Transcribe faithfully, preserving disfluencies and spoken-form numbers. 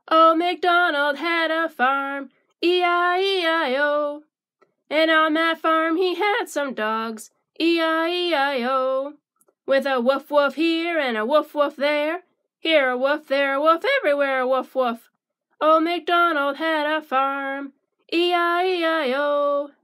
Old McDonald had a farm, E I E I O. And on that farm he had some dogs, E I E I O. With a woof woof here and a woof woof there, here a woof, there a woof, everywhere a woof woof. Old MacDonald had a farm, E I E I O.